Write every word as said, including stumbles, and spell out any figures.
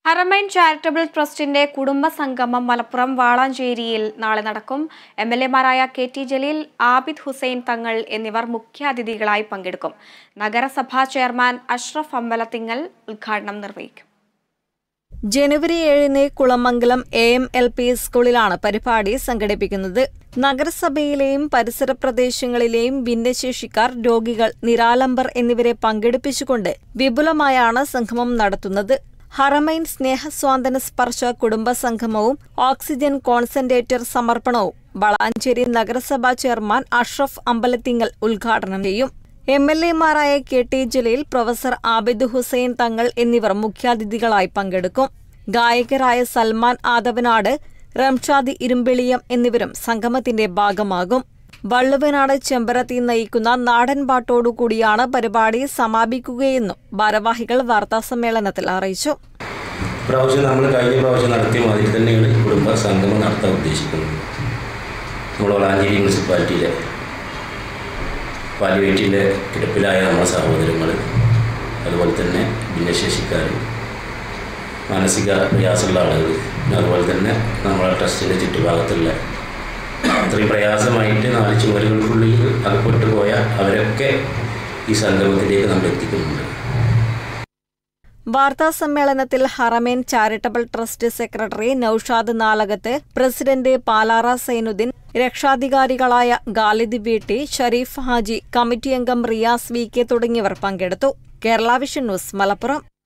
Haramain charitable ട്രസ്റ്റിന്റെ കുടുംബ സംഗമം മലപ്പുറം വാളാഞ്ചേരിയിൽ നാളെ നടക്കും. എം എൽ എമാരായ കെ ടി ജലീൽ, ആബിദ് ഹുസൈൻ തങ്ങൾ എന്നിവർ മുഖ്യാതിഥികളായി പങ്കെടുക്കും. നഗരസഭാ ചെയർമാൻ അഷ്റഫ് അമ്പലത്തിങ്ങൽ ഉദ്ഘാടനം നിർവഹിക്കും. ജനുവരി ഏഴിന് Kulamangalam A M L P സ്കൂളിലാണ് പരിപാടി സംഘടിപ്പിക്കുന്നത്. നഗരസഭയിലെയും പരിസര പ്രദേശങ്ങളിലെയും ഭിന്നശേഷിക്കാർ, രോഗികൾ, നിരാലംബർ എന്നിവരെ പങ്കെടുപ്പിച്ചുകൊണ്ട് വിപുലമായാണ് സംഗമം നടത്തുന്നത്. ഹറമൈൻ സ്നേഹസ്വാന്തന സ്പർശ കുടുംബ സംഗമവും ഓക്സിജൻ കോൺസെൻട്രേറ്റർ സമർപ്പണവും വളാഞ്ചേരി നഗരസഭാ ചെയർമാൻ അഷ്റഫ് അമ്പലത്തിങ്ങൽ ഉദ്ഘാടനം ചെയ്യും. എം എൽ എമാരായ K T Jaleel, professor Abid Hussain Thangal എന്നിവർ മുഖ്യാതിഥികളായി പങ്കെടുക്കും. ഗായകരായ സൽമാൻ ആദവനാട്, റംഷാദ് ഇരുമ്പിളിയം എന്നിവരും സംഗമത്തിന്റെ ഭാഗമാകും. വള്ളുവനാട് ചെമ്പരത്തി നയിക്കുന്ന നാടൻ പാട്ടോടുകൂടിയാണ് പരിപാടി സമാപിക്കുകയെന്നും ഭാരവാഹികൾ വാർത്താസമ്മേളനത്തിൽ അറിയിച്ചു. പ്രാവശ്യം നമ്മൾ കഴിഞ്ഞ പ്രാവശ്യം നടത്തിയ മാതിരി തന്നെയാണ് കുടുംബ സംഗമം നടത്താൻ ഉദ്ദേശിക്കുന്നത്. നമ്മൾ വളാഞ്ചേരി മുനിസിപ്പാലിറ്റിയിലെ പാലിയേറ്റിൻ്റെ കിടപ്പിലായ നമ്മുടെ സഹോദരങ്ങൾ, അതുപോലെ തന്നെ ഭിന്നശേഷിക്കാർ, മാനസിക പ്രയാസമുള്ള ആളുകൾ, അതുപോലെ തന്നെ നമ്മളെ ട്രസ്റ്റിൻ്റെ ചുറ്റുഭാഗത്തുള്ള അത്രയും പ്രയാസമായിട്ട് നാല് ചുവരുകൾക്കുള്ളിൽ അകപ്പെട്ടു പോയ അവരൊക്കെ ഈ സംഗമത്തിലേക്ക് നമ്മൾ എത്തിക്കുന്നുണ്ട്. വാർത്താസമ്മേളനത്തിൽ Haramain charitable trust secretary Noushad Nalakath, president Palara Sainuddeen, രക്ഷാധികാരികളായ Khalid V T, Shareef Haji, committee അംഗം റിയാസ് വി കെ തുടങ്ങിയവർ പങ്കെടുത്തു. Kerala vision news, Malappuram.